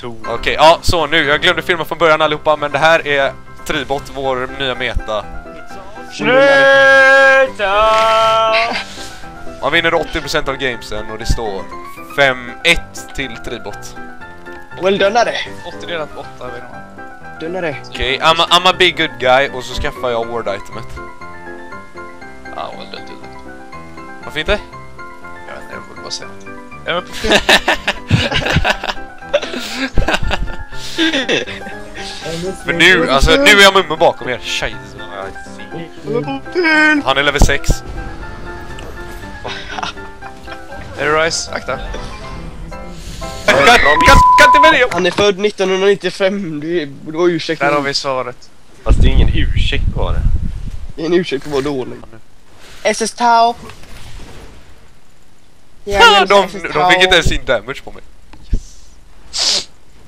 Okej, ja, så nu. Jag glömde filma från början allihopa, men det här är Tribot, vår nya meta. Man vinner 80% av gamesen och det står 5-1 till Tribot. Well done är det. 80 delat på 8 vet du. Done är det. Okej, I'm a big good guy och så skaffar jag word-itemet. Ja, well done till det. Varför inte? Jag vet inte, jag borde bara säga något. Jag är med på För nu, alltså nu är jag mummen bakom er. Scheisse. Han är level 6. Är det Rise? Akta. Kan inte med det! Han är född 1995. Det var ursäkt. Där har vi svaret. Fast det är ingen ursäkt på det. Det är en ursäkt för att vara dålig. SS Tau. Ja, De fick inte ens sin damage på mig. Yes.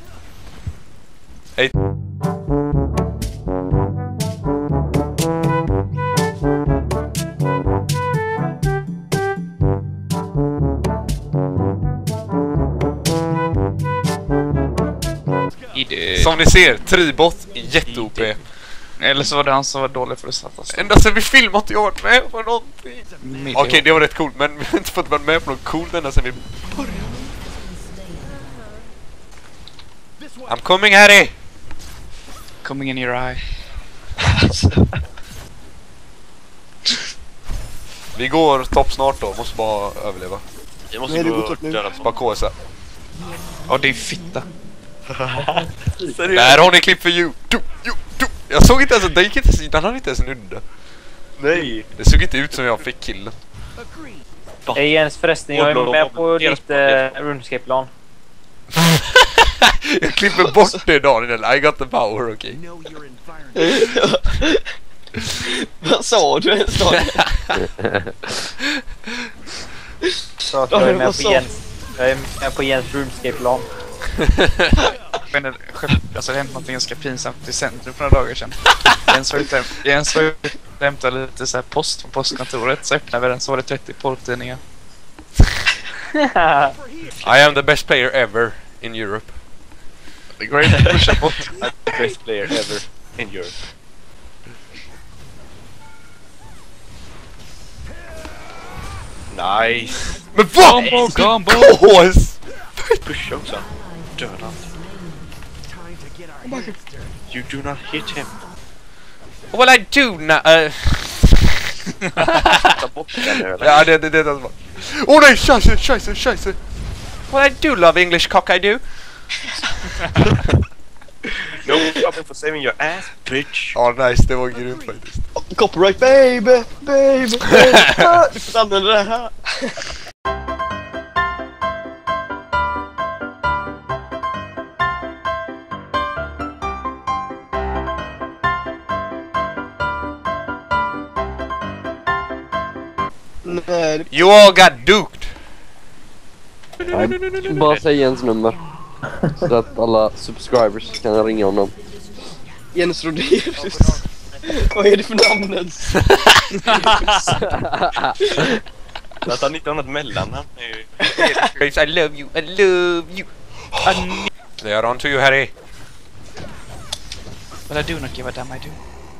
Hej. Som ni ser, Tribot jätte-OP. Eller så var det han som var dålig för att sätta oss. Ända sen vi filmat jag varit med på någonting. Okej, det var rätt coolt, men vi har inte fått vara med på något coolt ända sen vi började. I'm coming, Harry! Coming in your eye. Vi går topp snart då, måste bara överleva. Jag måste gå och döda Bara KSA. Ja, det är fitta. Där har ni klipp för you. Jag såg inte ens att det gick inte sidan, han hade inte ens en udda. Nej. Det såg inte ut som jag fick killen. Jens, förresten, jag är med på ditt RuneScape-plan. Jag klipper bort det, Daniel. I got the power, okej. Vad sa du ens då? Så jag är med på Jens. Jag är med på Jens RuneScape-plan. Alltså det hände något ganska pinsamt i centrum för några dagar sedan. Jens var hämtade lite så här post från postkontoret, så öppnade vi den, så var det 30 porrtidningar. I am the best player ever in Europe. The great pusha bort. The best player ever in Europe. Nice. Men vad? Combo! KS! Pusha också. Döda han. You do not hit him. Well, I do not... Ta bort den där, eller? Ja, det är det som var. Åh nej, scheisse. Well, I do love English cock, I do. No problem for saving your ass, bitch. Ja, nice, det var grymt faktiskt. Copyright baby. Du får använda det här. Nej, You all got duked. Bara säg Jens nummer. Så att alla subscribers kan ringa honom. Jens Roderius. Vad är det för namn ens? Att han inte har något mellannamn. I love you. They are on to you, Harry. But I do not give a damn, I do.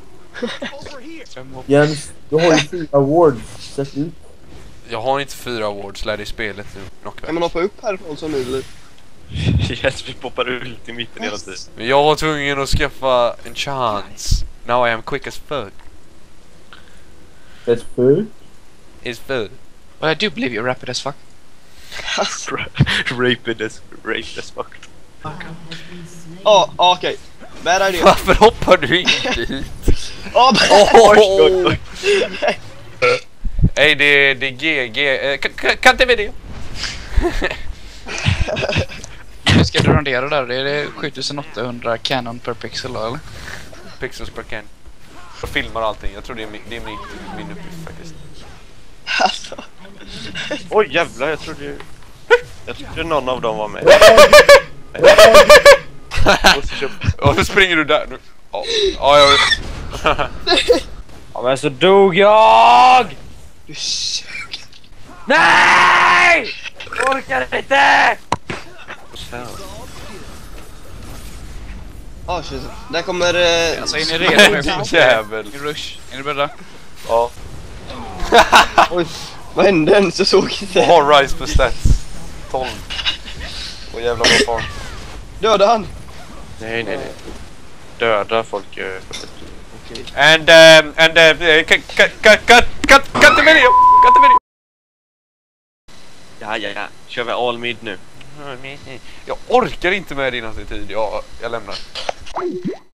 Jens, du har ju 4 awards sett ut. Jag har inte 4 awards, lär i spelet nu. Kan man hoppa upp härifrån så nu eller? Yes, vi poppar ut i mitten hela tiden. Men jag var tvungen att skaffa en chance. Now I am quick as fuck. Ett full. Is fuck. But I do believe you're rapid as fuck. Raped as fuck. Okej. Bad idea. Varför hoppar du in dit? Oj. Hej, det är GG. Kan inte med det? Nu ska du rondera där, det är 7800 canon per pixel då, eller? Pixels per can. Jag filmar allting, jag tror det är min uppgift faktiskt. Alltså. Oj jävlar, jag trodde någon av dem var med. Varför springer du där nu? Ja, Ja, men så dog jag! Du sög. Nej! Jag orkar inte! Ah shit. Där kommer... Alltså är ni redo nu? Din jävel. I rush. Är ni beredda? Ja. Oj, vad hände ens? Jag såg inte. Och har Rise på stats. 12. Och jävla bra fart. Döda han! Nej. Döda folk. Okej. And cut the video. Ja. Kör vi all mid nu. Jag orkar inte med din attityd. Jag lämnar.